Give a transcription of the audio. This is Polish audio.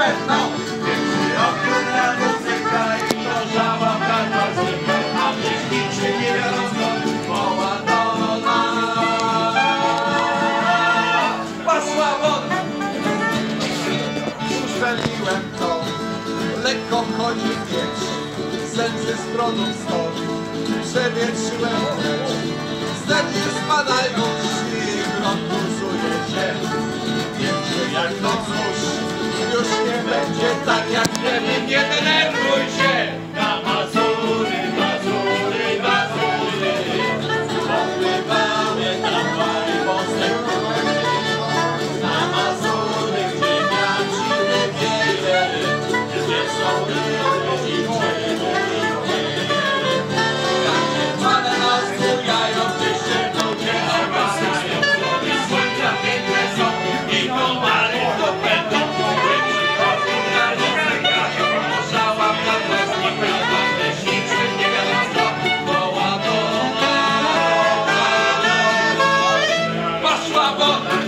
pewno. Pierwszy okrąg na muzyka i gorzała karta znika, a myślicie nie wiadomo, woła do nas. Pasła woda. Uszczeliłem to, lekko chodzi wieć, zęby z prądu stąd. Przewietrzyłem rzecz, wstępnie spada już i grunt kursuje się. Wiem, że jak to cóż, już nie będzie tak jak wtedy, nie denerwuj się. Na Mazury, Mazury, Mazury, popływały tam pary mostek. Na Mazury, gdzie wiatrzyny wieje, gdzie są ryby i grzyby. Pasła woda.